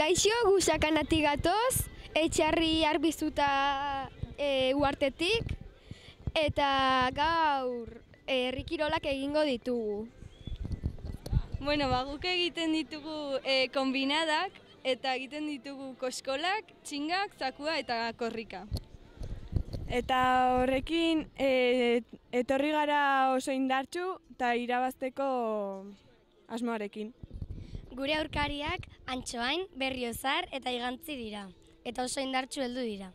Kaixo, gu Sakanatik gatoz, Etxarri Arbizuta uhartetik, eta gaur herri kirolak egingo ditugu. Bueno, guk egiten ditugu konbinadak, eta egiten ditugu koskolak, txingak, zakua eta korrika. Eta horrekin etorri gara oso indartsu eta irabazteko asmoarekin. Gure aurkariak Antsoain, Berriozar eta Igantzi dira, eta oso indartsu heldu dira.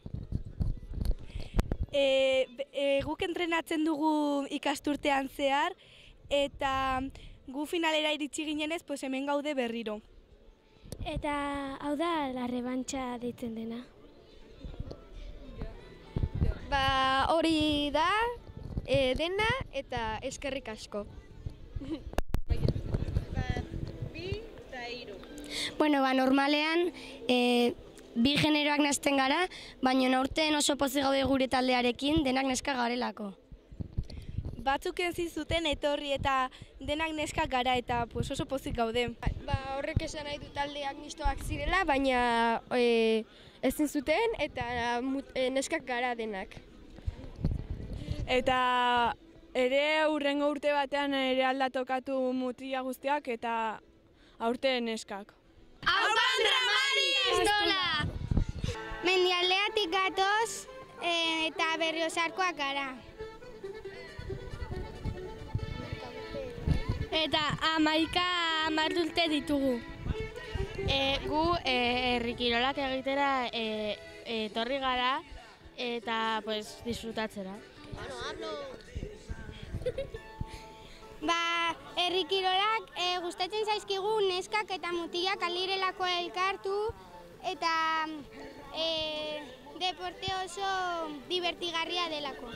Guk entrenatzen dugu ikasturtean zehar, eta gu finalera iritsi ginenez, hemen gaude berriro. Eta hau da la rebantxa deitzen dena. Hori da dena eta eskerrik asko. Bueno, normalean bi generoak nazten gara, baina aurten oso pozik gaude gure taldearekin denak neska garelako. Batzuk entzin zuten etorri eta denak neskak gara eta oso pozik gaude. Horrek esan nahi du taldeak mistoak zirela, baina ezin zuten eta neskak gara denak. Eta ere hurrengo urte batean ere aldatokatu mutila guztiak eta aurten neskak. Aupan Dramari Estola! Mendialdeatik gatoz eta Berriozarkoak gara. Eta 11 urte ditugu. Gu herri kirolak egitera etorri gara eta disfrutatzera. Herri kirolak gustatzen zaizkigu neskak eta mutilak aldirelako elkartu eta deporte oso divertigarria delako.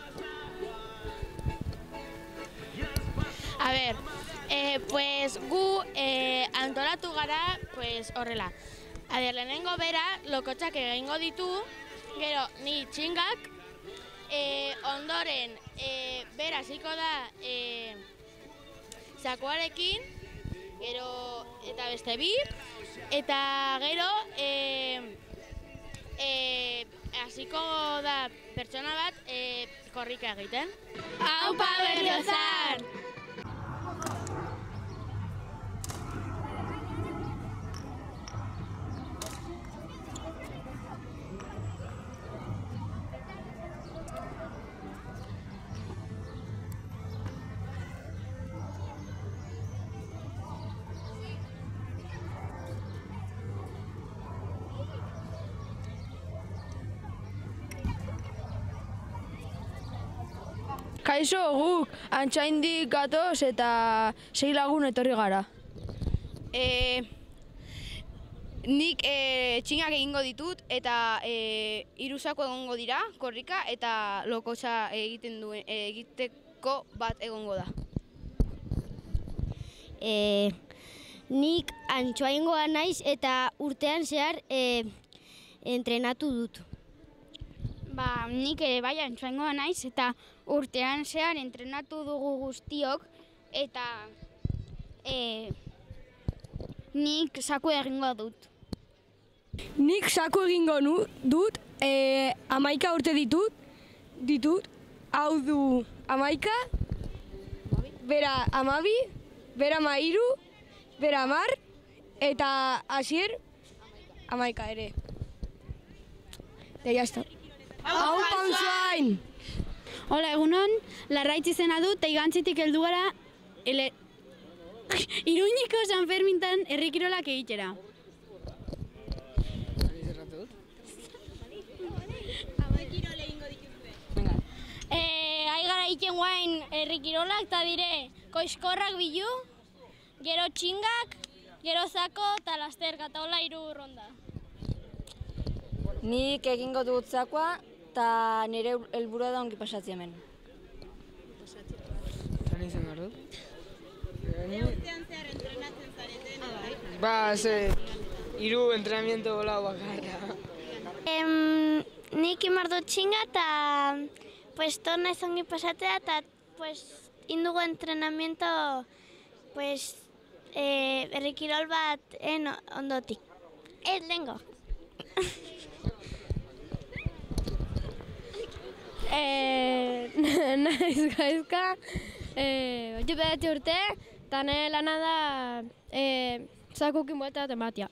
A ber, gu antolatu gara horrela. Lehenengo bera lokotxak egingo ditu, gero ni txingak, ondoren bera hasiko da zakuarekin, gero eta beste bi, eta gero hasiko da pertsona bat korrika egiten. Aupa Berriozar! Kaixo, guk Antsoaindik gatoz eta 6 lagun etorri gara. Nik txingak egingo ditut eta 3 zako egongo dira, korrika eta lokotxa egiteko bat egongo da. Nik Antsoaingoa naiz eta urtean zehar entrenatu dut. Nik ere bai Antsoaingoa naiz eta urtean zehar entrenatu dugu guztiok eta nik zaku egingo dut. Nik zaku egingo dut, 11 urte ditut, hau du 11, bera 12, bera 13, bera 10, eta Asier 11 ere. Eta jazta. Aupa Antsoain! Hola, egunon, Larraitz izena dut eta Igantzitik heldu gara Iruñiko San Fermintan herri kirolak egitera. Ari gara egiten guain herri kirolak eta dire koiskorrak bilu, gero txingak, gero zako eta lasterka eta hola 3 ronda. Nik egingo dut zakoa eta nire helburua da ongi pasatzea hemen. Zan izan behar dut? Urtean zehar entrenatzen zareten? 3 entrenamiento bola bakarra. Nik imar dut txinga eta torna ez ongi pasatzea eta indugu entrenamiento herri kirol bat ondotik. Ez lengo. Naiz gaizka, jo bedati urte, eta nire lana da zakukin buelta tematia.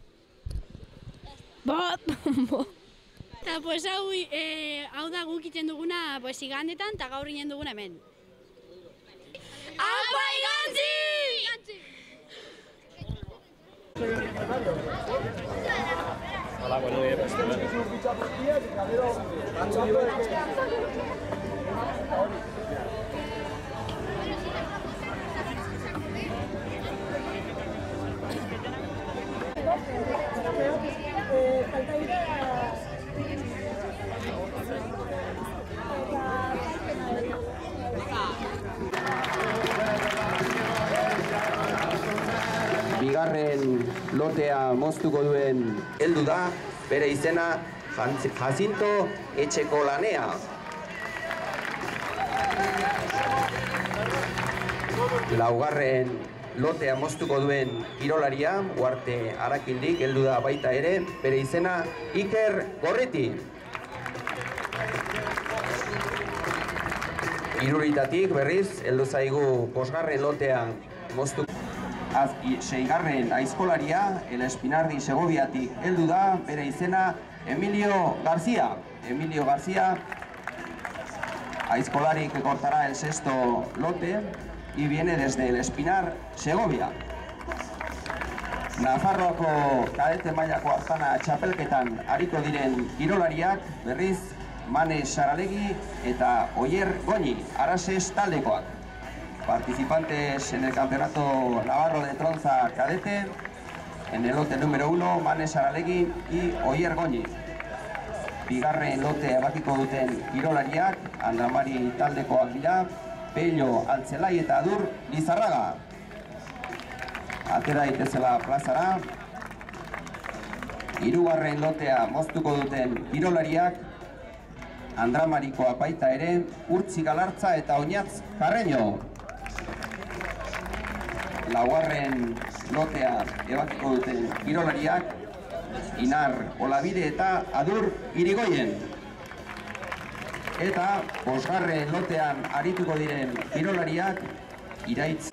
Eta pues hau da guk iten duguna igandetan eta gaur inen duguna hemen. Aupa igantzi! Hola, buenos días. Bigarren lotea moztuko duen heldu da, bere izena Jacinto Etxekolanea. Laugarren lotea moztuko duen kirolaria, Uarte Arakindik heldu da baita ere, bere izena Iker Gorriti. Iruritatik berriz, heldu zaigu bosgarren lotea moztuko. Seigarren aizkolaria, El Espinardi Segoviatik heldu da, bere izena Emilio García. Emilio García, aizkolari que cortará el sexto lote y viene desde El Espinar, Segovia. Nafarroako kadete mailako hartana txapelketan ariko diren kirolariak, berriz Mane Saralegi eta Oier Goñi, Arases taldekoak. Participantes en el Campeonato Navarro de Tronza Cadete, en el lote número 1, Mane Saralegui y Oier Goñi. Bigarren lote abakiko duten kirolariak, Andramari taldekoak dira, Pello Altzelai eta Adur Lizarraga. Atera daitezela plazara. Hirugarren lotea moztuko duten kirolariak, Andramarikoa baita ere, Urtzi Galartza eta Oñatz Carreño. Laugarren lotea ebakiko duten kirolariak, Inar Olabide eta Adur Irigoyen. Eta bosgarren lotean arituko diren kirolariak, Iraitz.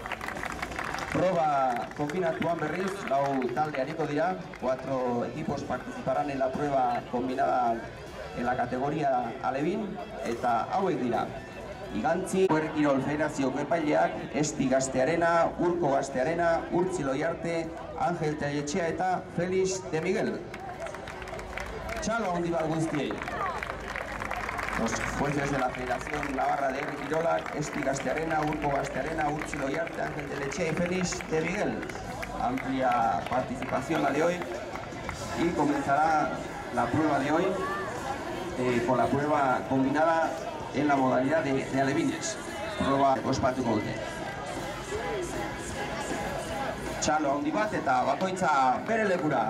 Proba kombinatuan berriz, lau talde ariko dira, 4 equipos participarán en la prueba combinada en la categoría alevín, eta hauek dira. Igantzi, Kirol Federazioko epaileak, Esti Gaztearena, Urko Gaztearena, Urtzi Loiarte, Ángel Telletxea eta Felix de Miguel. Txalo handi bat guztiei. Los jueces de la Federación Navarra de Herri Kirolak, Esti Gaztearena, Urko Gaztearena, Urtzi Loiarte, Ángel Telletxea y Felix de Miguel. Amplia participación la de hoy y comenzará la prueba de hoy con la prueba combinada en la modalidad de alevines. Proba ospatuko dute. Txalo handi bat eta bakoitza bere lekura.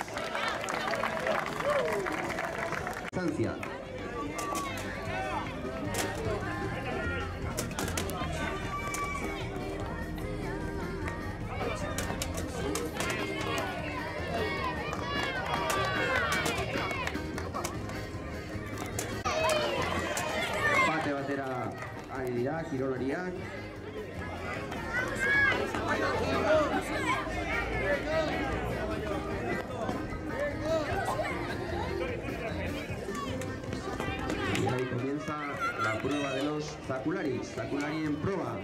Distancia. Kirolariak. Y ahí comienza la prueba de los Zakularis. Zakulari en prueba.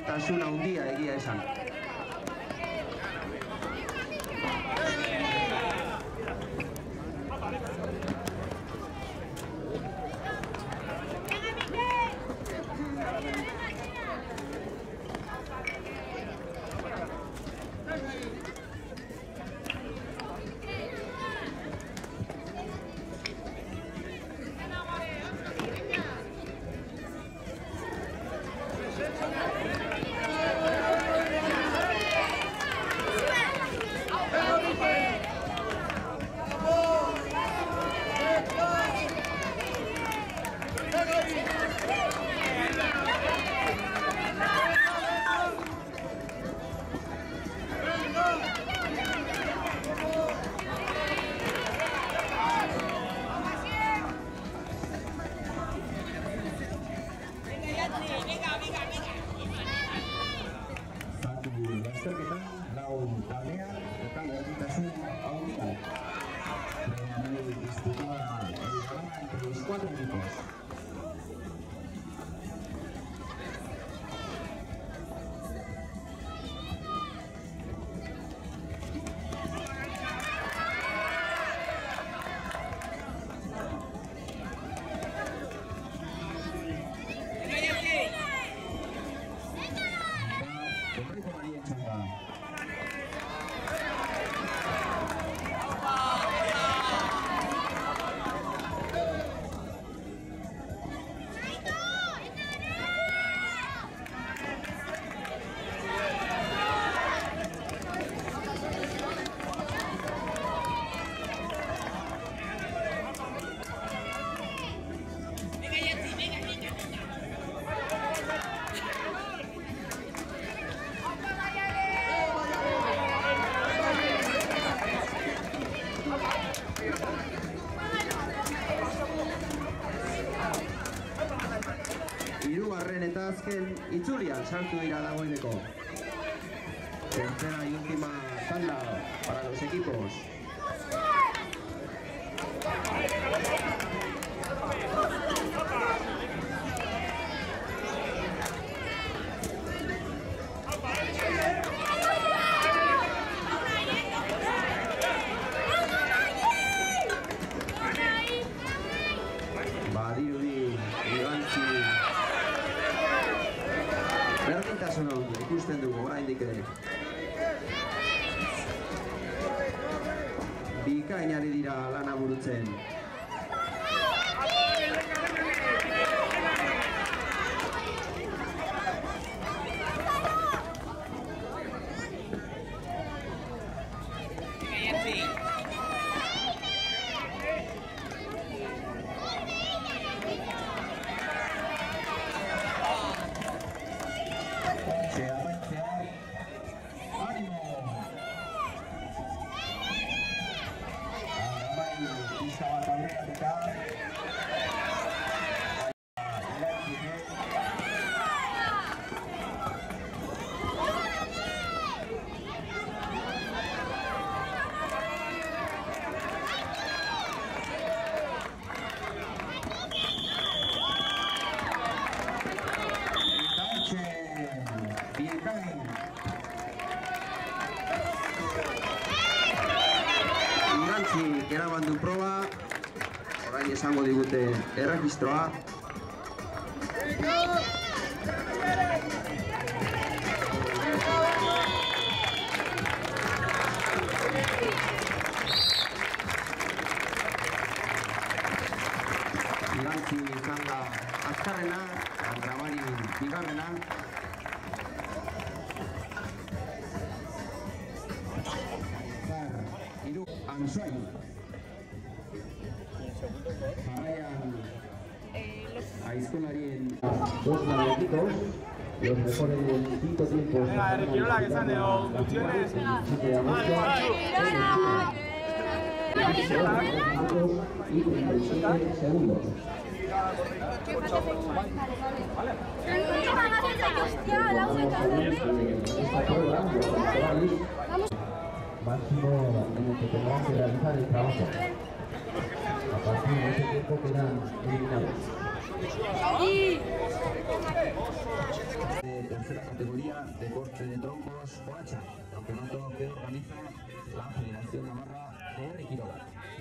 berdintasun handia egia esan. Lasterketan, lau taldeak eta berdintasun handia. Disputada entre los 4 equipos. Hirugarren eta azken itzulian sartu dira dagoeneko. Tercera y última tanda para los equipos. Badirudi, Igantzi. Berdintasun hau ikusten dugu oraindik ere. Bikain ari dira lana burutzen. Eraman du proba, orain esango digute erregistroa. Igantzi izan da azkarrena, Grabari bigarrena. Anzuain. Jarraian aizkolarien dos navegativos, los mejores 5 tiempos. Venga, Riquirola, que están de opciones. Y 37 segundos. Máximo en el que tendrán que realizar el trabajo. A partir de ese tiempo quedan eliminados. tercera categoría, deporte de troncos o hacha, campeonato que organiza la Federación Navarra de Herri Kirolak.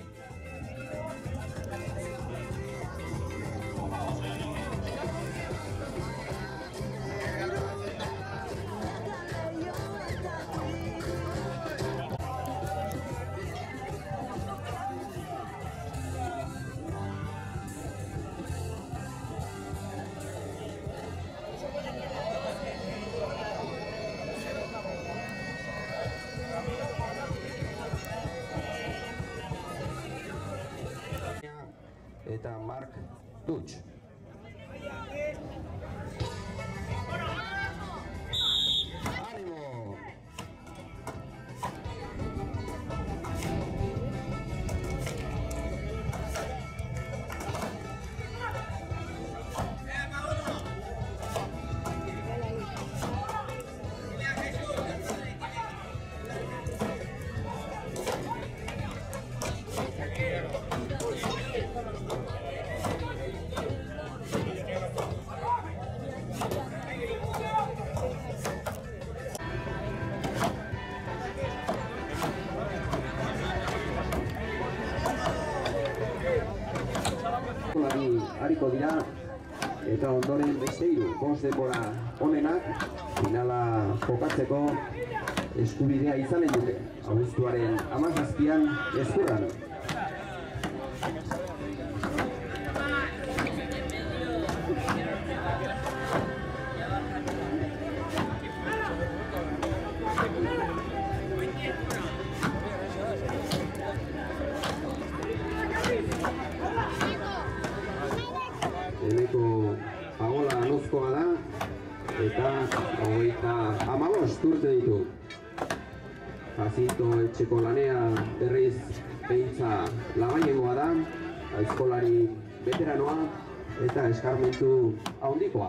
Eta Mark Dutch. ¡Ánimo! Ariko dira eta ondoren beste hiru bost denbora onenak finala jokatzeko eskubidea izanen dute abuztuaren 17an Ezkurran. Pagola anozkoa da eta 35 urte ditu. Jacinto Etxeko Lanea berriz behintza labaiengoa da, aizkolari veteranoa eta eskarmentu handikoa.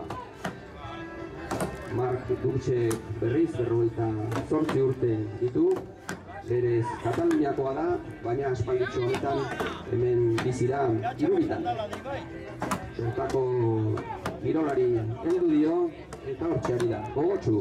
Mark Dutxe berriz 58 urte ditu, berez Kataluniakoa da, baina aspalditxo honetan hemen bizira Iruritan. Zertako kirolari heldu dio eta hortxe ari da, gogotsu.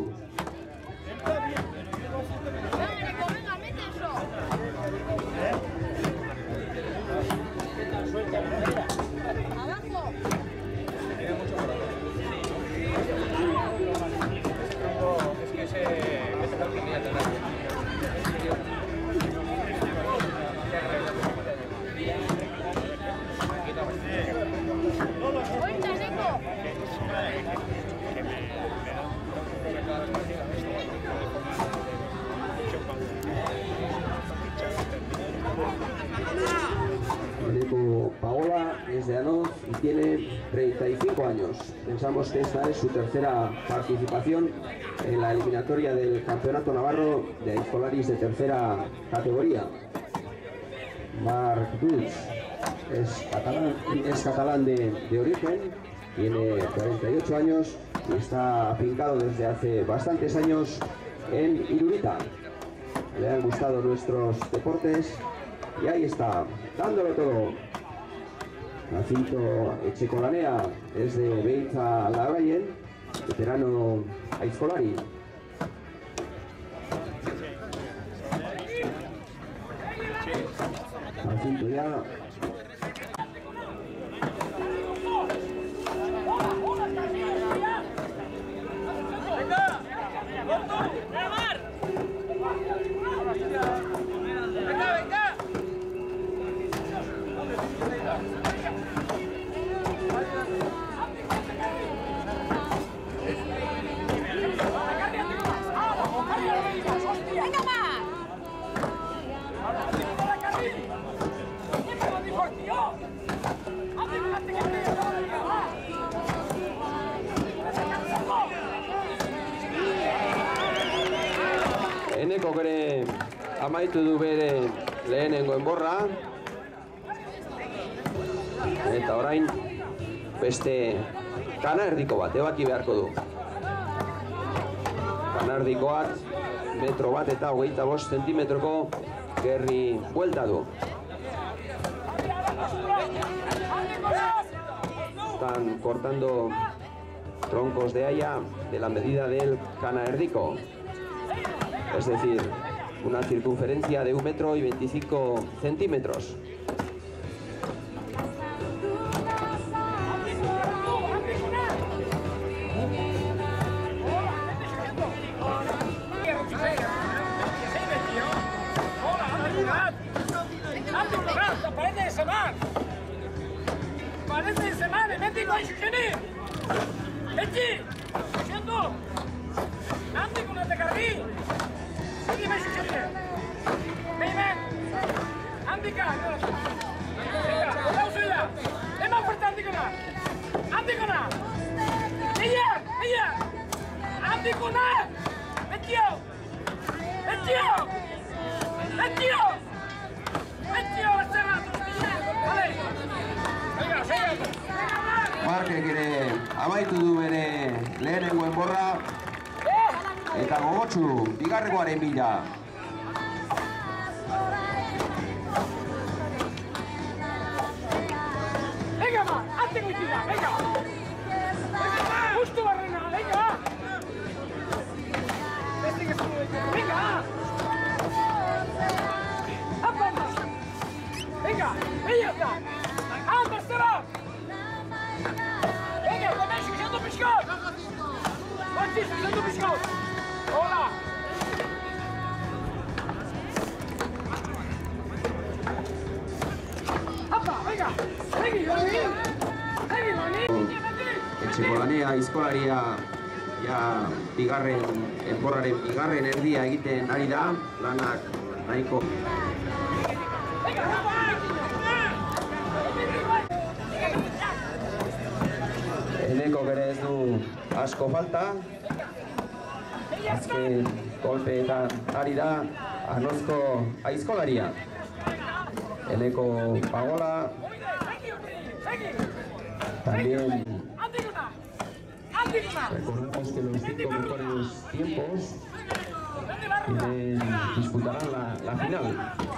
Paola es de Anoz y tiene 35 años. Pensamos que esta es su tercera participación en la eliminatoria del Campeonato Navarro de Aizkolaris de tercera categoría. Mark Dutch es catalán de origen, tiene 48 años y está afincado desde hace bastantes años en Irurita. Le han gustado nuestros deportes y ahí está, dándolo todo. Jacinto Etxeko Lanea es de Beintza Larraien, veterano aizkolari. Jacinto ya. Eneko gere amaitu du bere lehenengo enborra eta orain beste kanardiko bat ebaki beharko du. Kanardikoak metro bat eta 25 zentimetroko gerri buelta du. Están cortando troncos de haya de la medida del canaerdico, es decir, una circunferencia de 1,25 metros. Markek ere amaitu du bere lehenengo enborra eta gogotsu bigarrengoaren bila. Venga, va, hazte goitida, venga. Justo barrena, venga. Venga. Venga, venga está. Anda, Stella. Venga, também esquecendo o pescado. Pode esquecendo o pescado. Olá. Apa, venga. Etxekolanea, aizkolaria, bigarren enborraren bigarren erdia egiten ari da, lanak nahiko. Eneko bere ez du asko falta, azken golpeetan ari da Anozko aizkolaria. Eneko Pagola, también recordamos que los 5 mejores tiempos disputarán la final.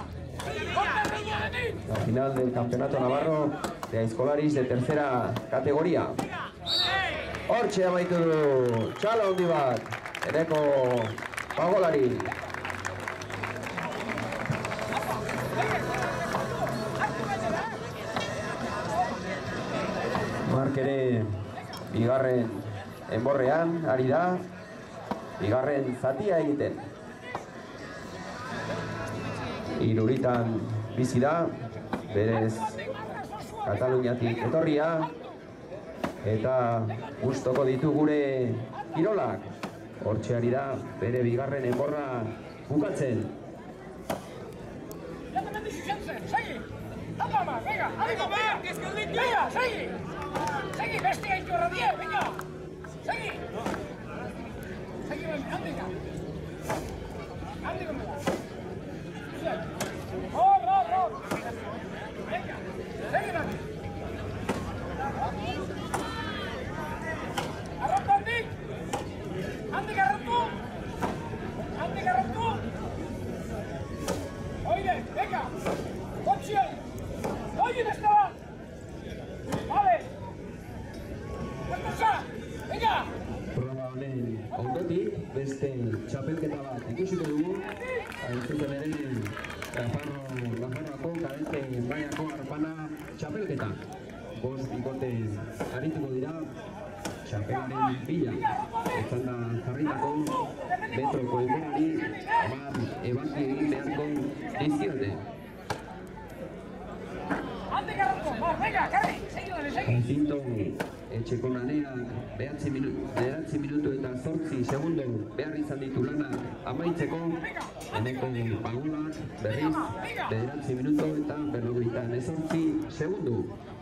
La final del Campeonato Navarro de Aizkolaris de tercera categoría. Hortxe amaitu du txalo handi bat, Eneko Pagolari. Mark ere bigarren enborrean ari da, bigarren zatia egiten. Iruritan bizi da, berez Kataluniatik etorria, eta gustoko ditu gure kirolak. Hortxe ari da bere bigarren enborra bukatzen. Segui, bestia y tu rodilla, venga. Segui. Segui, anda. Anda conmigo. Oh. Venga. Segui, Nati. Arropa, Andy. Andy, garroto. Oye, venga. Coche. Oye, ¿dónde estaba? Vale. Proba honen ondotik, beste txapelketa bat ikusiko dugu, hain zuzen ere Nafarroako kadete mailako arpana txapelketa. 5 bikote arituko dira, txapelaren bila, etzanda jarritako metroko enborari, ebanki egin beharko diziote. Jacinto Etxekolanea 9 minutu eta 8 segundo behar izan ditu lana amaitzeko. Eneko Pagolak berriz 9 minutu eta 58 segundo.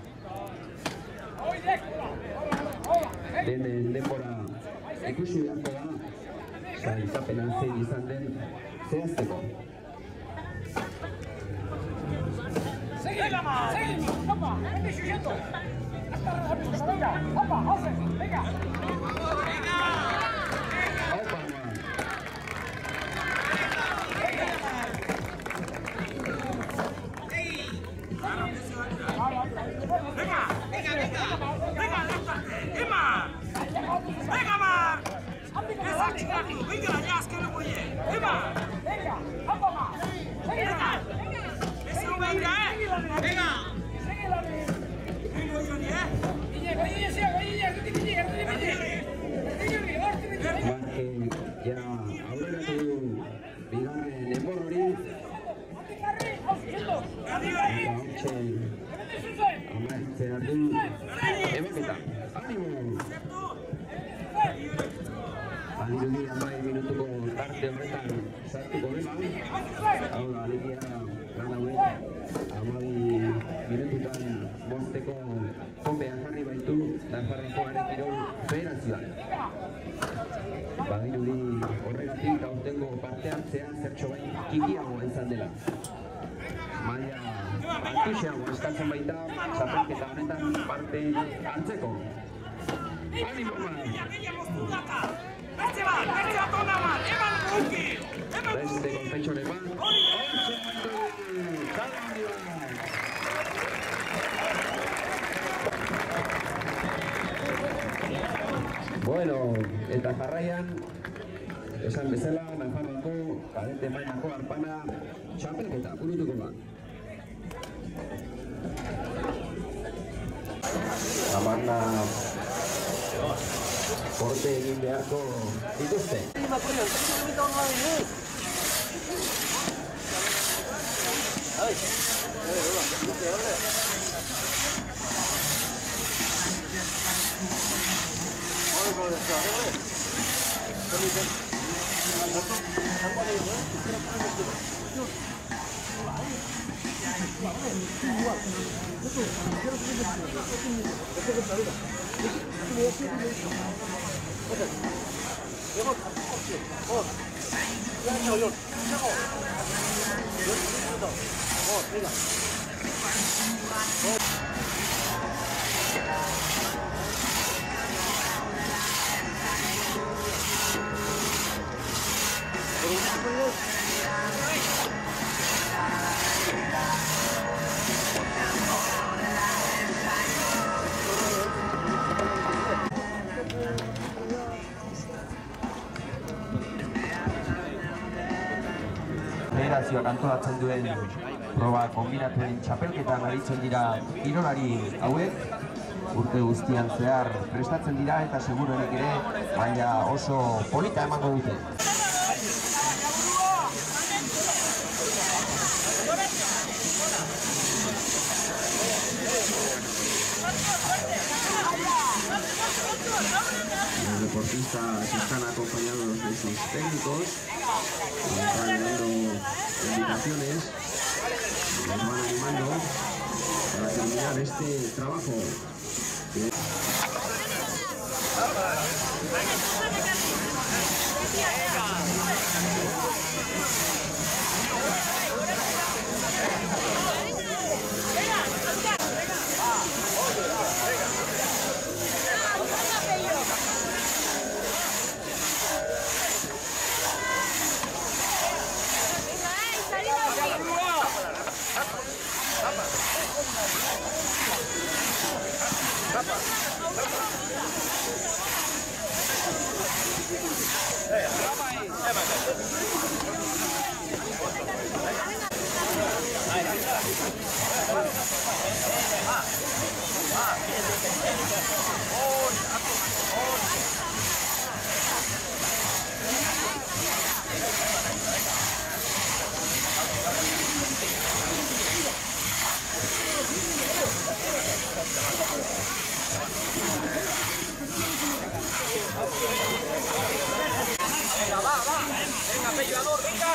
Denen denbora ikusi beharko da, sailkapena zein izan den zehazteko. Venga, opa, vente sujeto. Venga, opa, José, venga. Venga, Venga, ya, es que no puede. Venga, venga, vamos más. Venga, eso venga, venga. Venga, ya aurreratu bigarren enbor hori eta hortxe amaitzean du emaketa. Animo! Badirudi 10 minutuko tarte horretan sartuko dela. Hau da, alegia lan hauek 12 minututan bosteko konpean jarri baitu Nafarroakoaren kirol federazioan. Badirudi horregatik aurtengo parte hartzea zertxo bai txikiagoa izan dela. Maila altuxeago eskatzen baita txapelketa honetan parte hartzeko. Animo man! Beste konfetxore bat. Bueno, eta jarraian, esan bezala, Nafarroako kadete mailako arpana txapelketa burutuko da. Amarna korte egin beharko dituzte. Federazioak antolatzen duen proba kombinatuen txapelketan aritzen dira kirolari hauek. Urte guztian zehar prestatzen dira eta seguruenik ere baina oso polita emango dute. Los deportistas están acompañados de sus técnicos, están dando indicaciones, los van animando para terminar este trabajo. Venga, va, va. Venga, peleador, venga.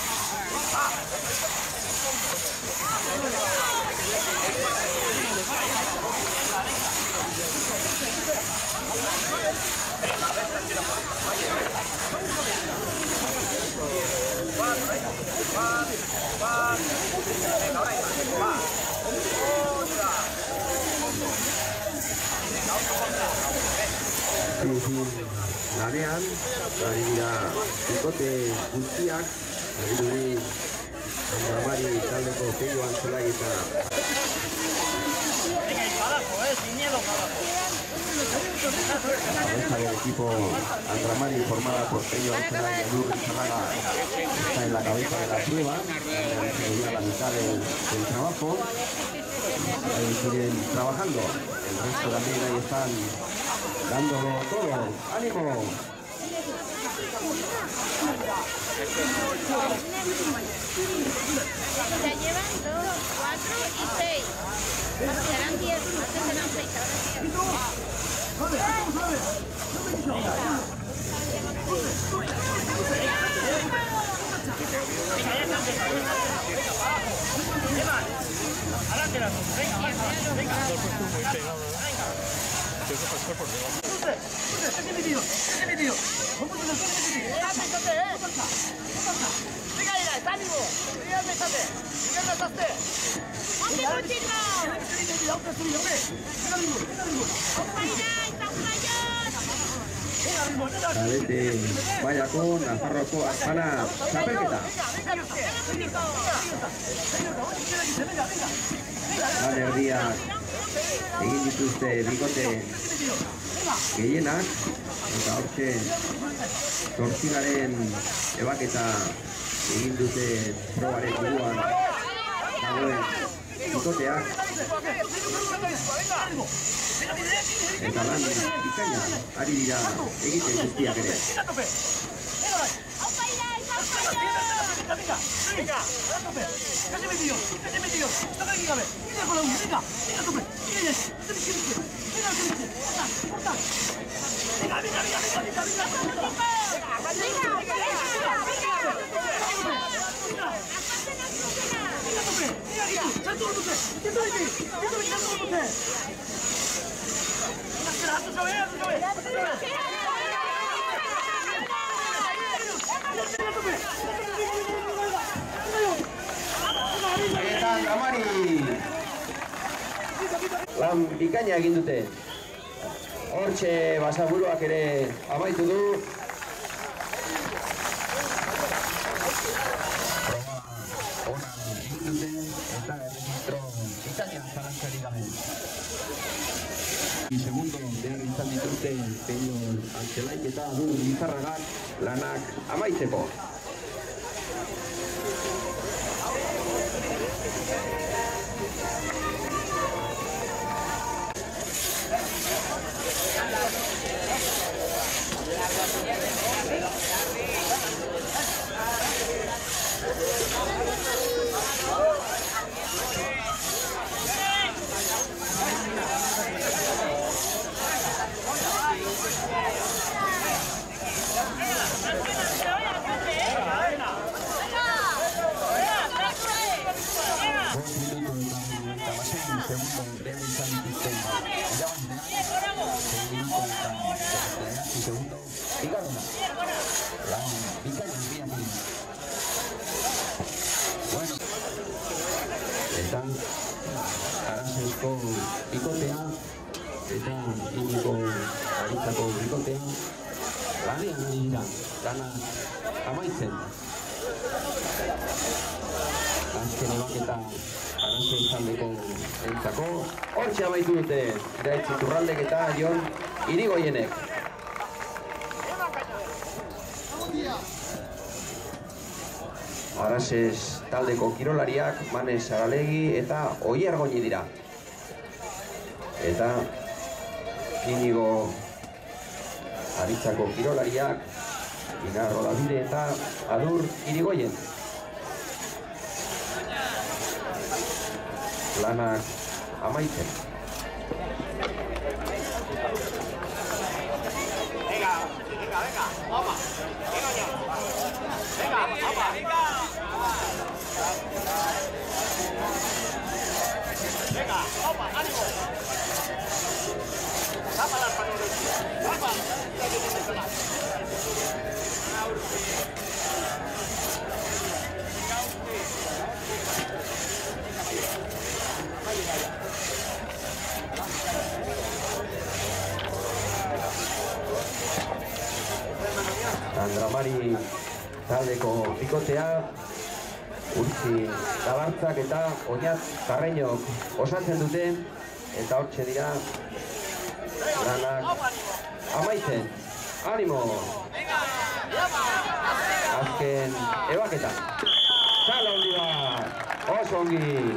Lanean, ari dira bikote guztiak, ari Amari taldeko Peio Antzelai eta cabeza del equipo Andramari, formada por Pello Alcalá y Adur Rizarraga, está en la cabeza de la prueba, ya la mitad del trabajo. Ahí siguen trabajando, el resto también ahí están dándolo todo. ¡Ánimo! Ya llevan 2, 4 y 6. Serán 10, antes eran 6, Cadete Baiako, Nafarroako Azpana txapelketa. Lan erdiak egin dituzte bikote gehienak, eta hortxe zortzigaren ebaketa egin dute probaren buruan dagoen bikoteak. Eta lan bikaina ari dira egiten guztiak ere. Eta Andramari lan bikaina egin dute. Hortxe basaburuak ere amaitu du. Ona egin dute eta erregistro bikaina zalantzarik gabe. Segundo behar izan dituzte Peño Antelaik eta Adur Rizarragak lanak amaitzeko. Eta Arazeuzko bikotea eta Iniko Aritzako bikotea lanean ari dira, dana amaitzen. Azken ebaketa Arazeuz taldeko entzako hortxe amaitu dute Iraitz Iturraldek eta Jon Irigoienek. Arasez taldeko kirolariak Manes Aralegi eta Oier Goñi dira. Eta Inigo Aritzako kirolariak Inarro Davide eta Adur Irigoien. Lanak amaitzen. Andramari taldeko bikotea, Urtzi Labartzak eta Oñat Karreñok osatzen dute, eta hortxe dira lanak amaitzen. Animo! Azken ebaketa. Txala handi bat! Oso ongi!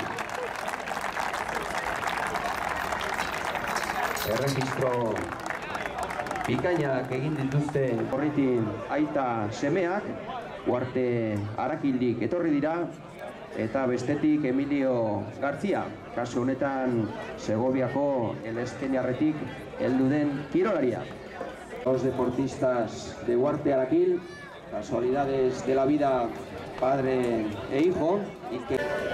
Erregistro bikainak egin dituzte Gorritin aita semeak, Uarte Arakildik etorri dira, eta bestetik Emilio García, kasu honetan Segoviako Elezkeinarretik heldu den kirolaria. Los deportistas de Uarte Arakil, casualidades de la vida, padre e hijo, y que...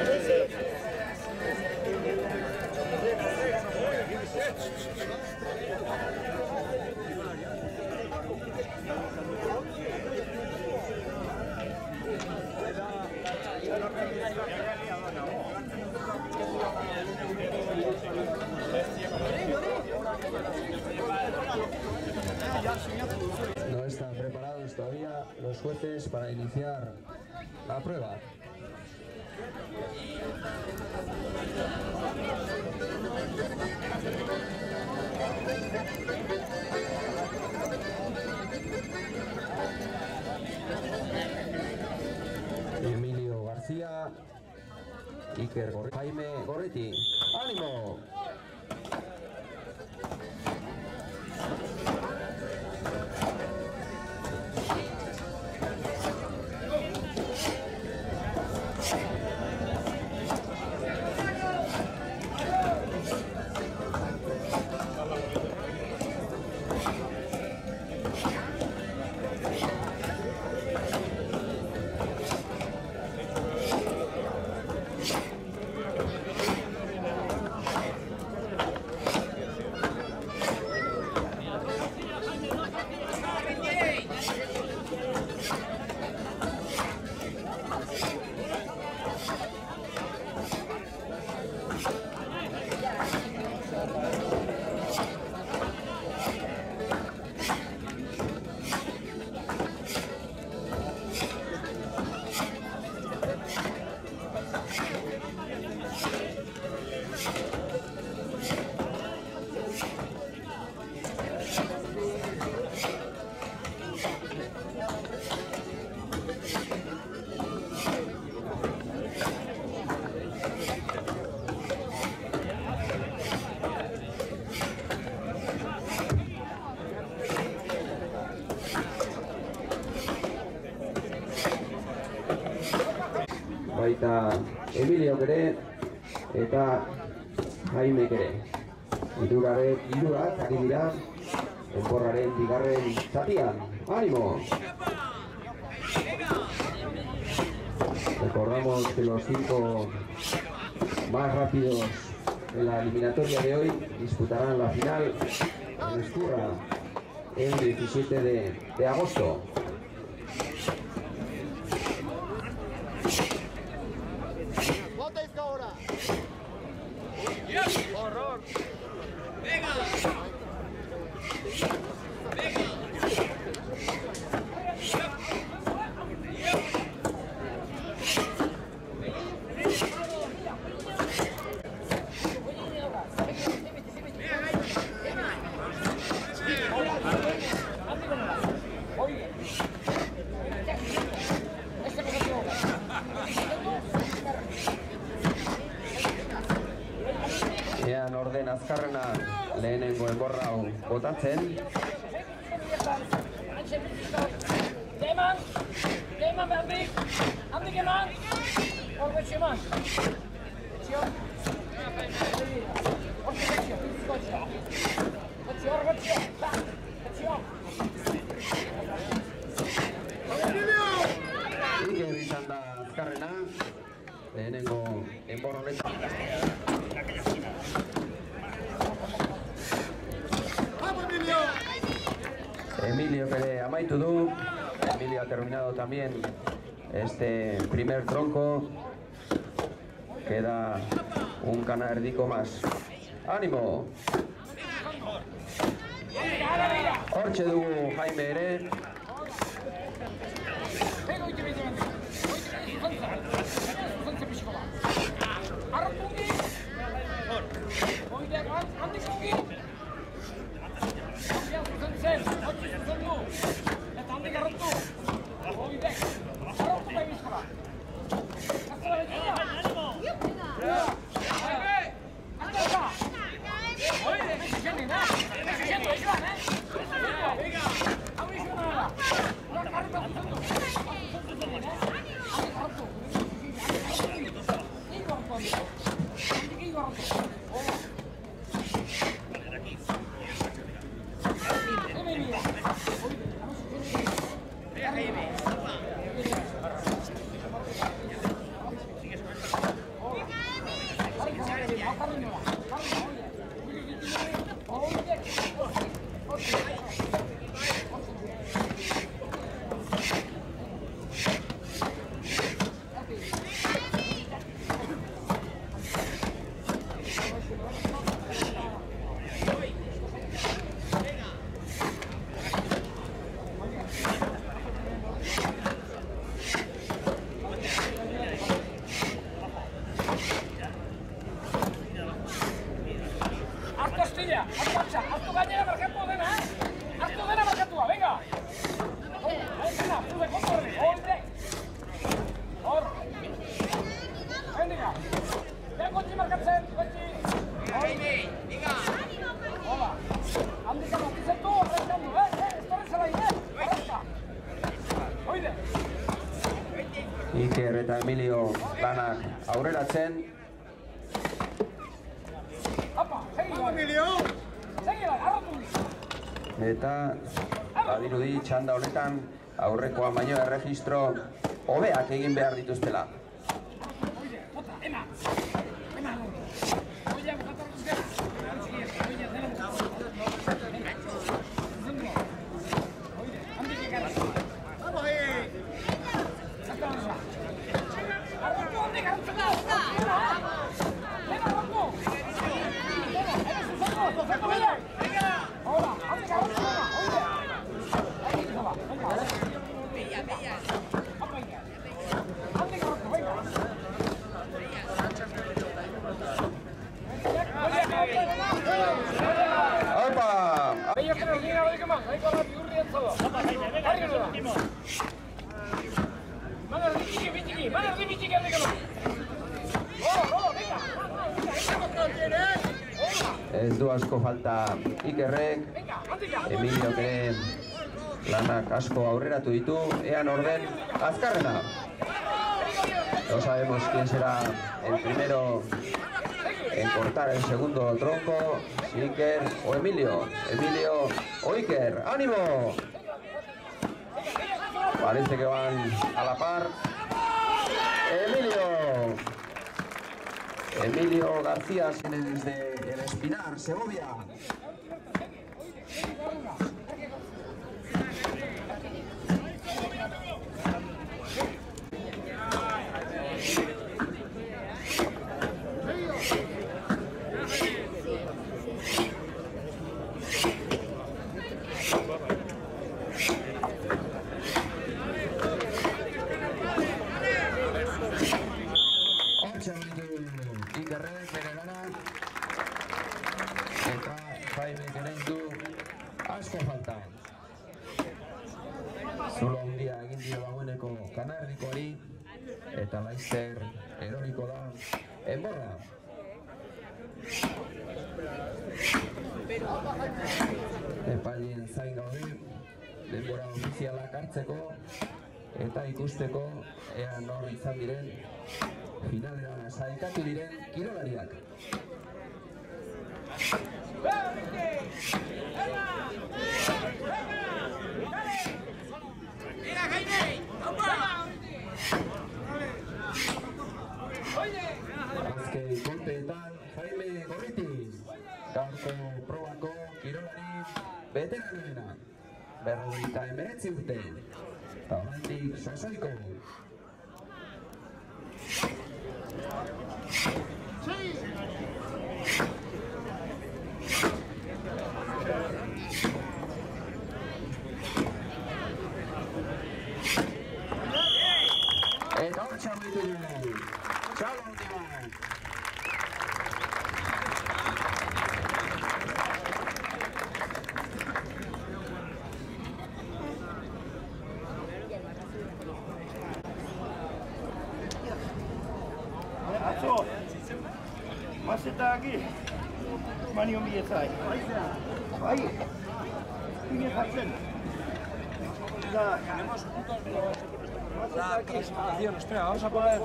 No están preparados todavía los jueces para iniciar la prueba. Emilio García, Iker Gorriti, Jaime Gorriti. ¡Ánimo! Baita Emilio ere eta Jaime ere. Hirurak ari dira denborraren bigarren zatian. ¡Ánimo! Recordamos que los 5 más rápidos de la eliminatoria de hoy disputarán la final en Ezkurra el 17 de agosto. ¡Horror! ¡Venga! Ean orden azkarrena lehenengo enborra hau botatzen. Eman behar handik eman! Horbetxe eman! Iker izan da azkarrena lehenengo enborra honetan. Emilio que amaitu du. Emilio ha terminado también este primer tronco. Queda un canaerdico más. ¡Ánimo! Hortxe dugu Jaime ere. Eta handik arrotu. Oide. Arrotu bai bizkola. Aztela betxia. Aztela. Oide, bezi zenin, bezi zenin, izan, Venga. Hau izan nara. Horak arrotu zuzendu. Hartu gainera markatu dena, hartu dena markatua, venga! Venga, zure, kontorri, oide! Hor! Venga! Beha gotxi markatzen, gotxi! Oide, venga! Hola! Handika matizetu, arrezkandu, estorri zela ine! Arrezka! Oide! Iker eta Emilio lanak aurreratzen. Eta badirudi txanda honetan aurrekoa baino erregistro hobeak egin behar dituztela. Ez du asko falta Ikerrek, Emiliok ere lanak asko aurreratu ditu, ean orden azkarrena. No sabemos quién será el primero en cortar el segundo tronco, si Iker o Emilio. Emilio o Iker, ¡ánimo! Parece que van a la par. Emilio García viene desde el Espinar, Segovia. Ikerrek bere lana eta Jaime egin du asko falta. Zulo handia egin dio dagoeneko Kanardikoari eta laizzer eroriko da enborra. Epaileen zain gaude, denbora ofizialak hartzeko eta ikusteko ea nor izan diren finalera sailkatu diren kirolariak. Azken konteetan Jaime Gorriti, gaurko probako kirolari veteranena, 59 urte, eta oraindik sasoiko. Eta hor txamaitu dugu, txalo handiak! eta aki, manion biezai. Bai, bine jartzen. La clasificación, espera, vamos a poner...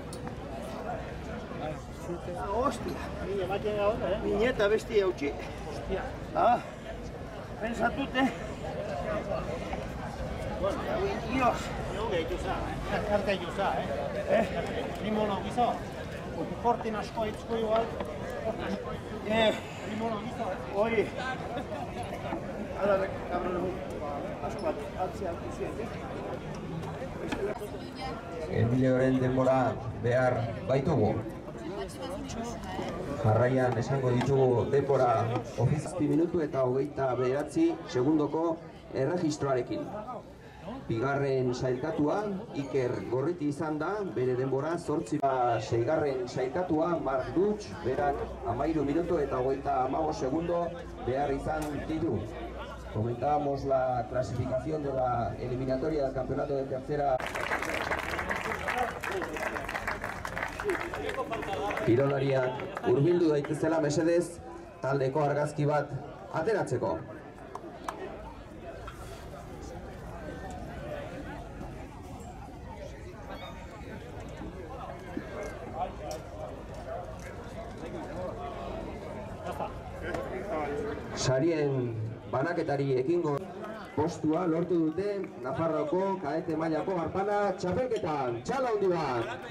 Hostia, niñeta besti hautsi. Hostia. Ah, pensatute. Dios. Arte juza, Limono gizo. Kortin asko itzko igual. Limono gizo, Hori. Ala, cabrón. Asko atzea ikusiek. Emilioren denbora behar baitugu. Jarraian esango ditugu denbora ofizazpi minutu eta 29 segundoko erregistroarekin. Bigarren sailkatua Iker Gorriti izan da, bere denbora 8. Seigarren sailkatua Mark Dutch, berak 13 minutu eta 35 segundo behar izan ditu. Comentábamos la clasificación de la eliminatoria del campeonato de tercera. Kirolariak hurbildu daitezela mesedez, taldeko argazki bat ateratzeko. Sarien banaketari ekingo postua lortu dute Nafarroako kadete mailako arpana txapelketan. Txalo handi bat!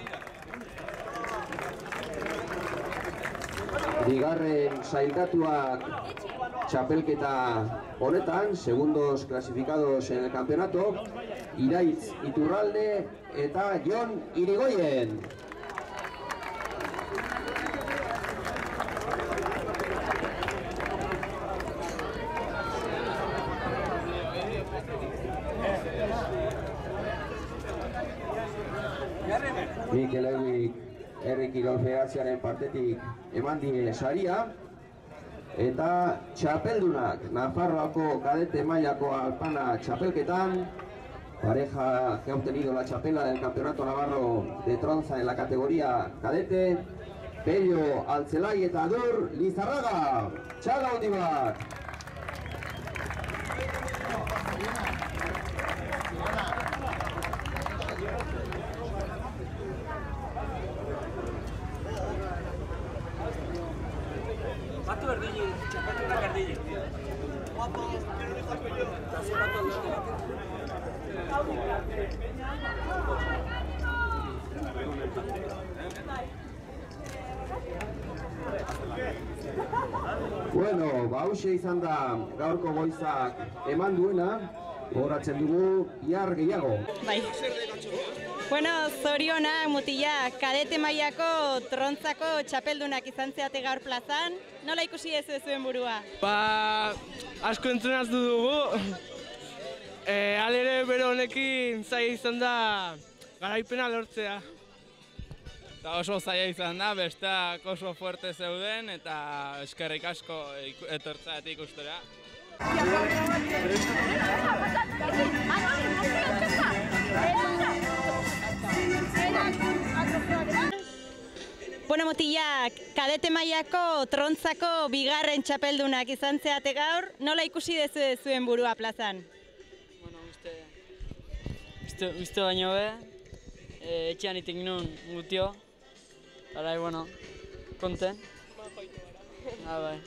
Bigarren sailkatuak txapelketa honetan, segundos clasificados en el campeonato, Iraitz Iturralde eta Jon Irigoyen. Mikel Euik Herri Kirol Federazioaren partetik eman die saria eta txapeldunak Nafarroako kadete mailako alpana txapelketan, pareja que ha obtenido la chapela del Campeonato Navarro de Tronza en la categoría cadete, Pello Altzelai eta Adur Lizarraga. Txalo handi bat! Batu berdini, txapelketak erdini. Bueno, hauxe izan da gaurko goizak eman duena, gogoratzen dugu bihar gehiago. Bai. Bueno, zorionak mutilak, kadete mailako Trontzako txapeldunak izan zeate gaur plazan. Nola ikusi ez zuen burua? Asko entrenatu dugu. Halere bere honekin zaila izan da garaipena lortzea. Eta oso zaila izan da, besteak oso fuerte zeuden eta eskerrik asko etortzeatik ikustera. Bueno, mutilak, kadete mailako Trontzako bigarren txapeldunak izan zeate gaur, nola ikusi dezu zuen burua plazan? Bueno, uste baino be, etxean itik nun gutio, Arai, bueno, konten. Bai.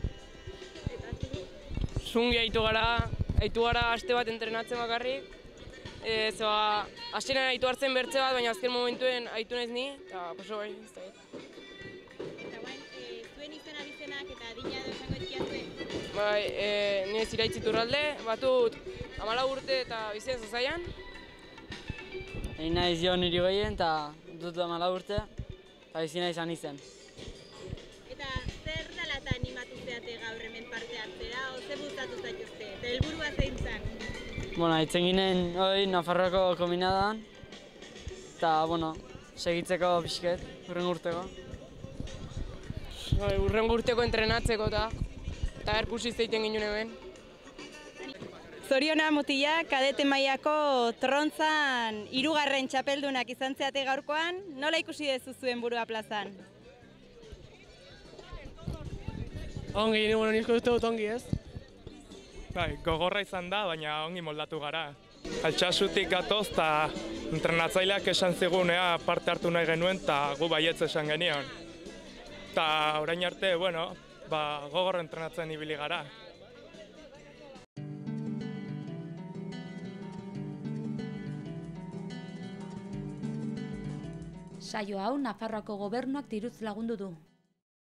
Zungi aitu gara aste bat entrenatzen bakarrik. Zeba, hasieran aitu hartzen bertze bat, baina azken momentuen aitu naiz ni, eta paso bai, ez da. Eta guain, zuen izen abizenak eta adina edo esango etkiazue? Bai, nire Iraitz Iturralde, batut 14 urte eta bizitzen Zazaian. Egin naiz Jon Irigoyen eta dut 14 urte, eta bizina izan izen. Eta zer dela eta animatu zeate gaur hemen parte hartzera, o ze bultzatu zaituzte, eta helburua zein zen? Bueno, hitzen ginen hori Nafarroako kombinadan, eta, bueno, segitzeko pixket, hurrengo urteko. Hurrengo urteko entrenatzeko eta erkusi zeiten ginen hemen. Zoriona mutilak, kadete mailako Trontzan 3. txapeldunak izan zeate gaurkoan, nola ikusi dezu zuen burua plazan? Ongi, nik uste dut ongi ez. Bai, gogorra izan da, baina ongi moldatu gara. Altsasutik gatoz eta entrenatzaileak esan zigunea parte hartu nahi genuen eta gu baietz esan genion. Eta orain arte, gogor entrenatzen ibili gara. Saio hau Nafarroako gobernuak diruz lagundu du.